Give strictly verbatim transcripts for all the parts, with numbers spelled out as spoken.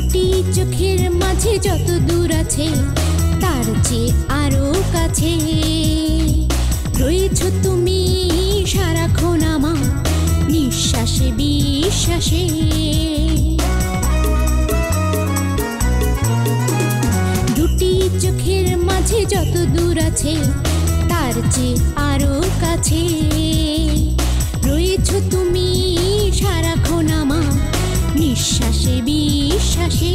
দুটি চোখের মাঝে যত দূর আছে তার চেয়ে আরো কাছে রয়েছ তুমি সারাক্ষণ আমার নিঃশ্বাসে বিশ্বাসে। দুটি চোখের মাঝে যত দূর আছে তার চেয়ে আরো কাছে রয়েছ তুমি সারাক্ষণ আমার নিঃশ্বাসে বিশ্বাসে।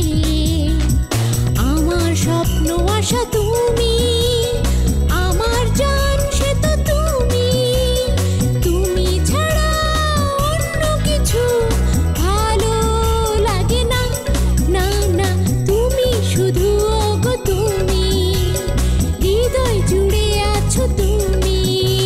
আমার স্বপ্ন আশা তুমি, আমার জান সে তো তুমি, তুমি ছাড়া অন্য কিছু ভালো লাগে না, না না তুমি শুধু ওগো তুমি, হৃদয় জুড়ে আছো তুমি।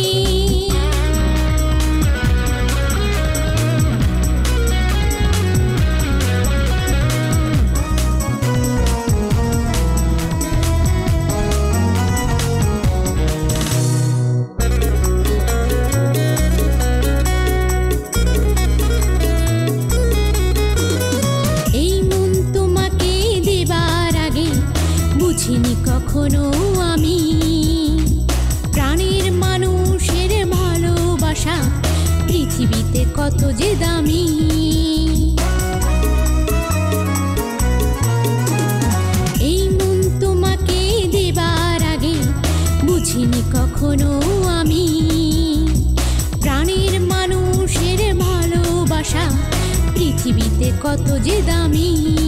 বুঝিনি কখনো আমি প্রাণের মানুষের ভালোবাসা পৃথিবীতে কত যে দামি। এই মন তোমাকে দেবার আগে বুঝিনি কখনো আমি প্রাণের মানুষের ভালোবাসা পৃথিবীতে কত যে দামি।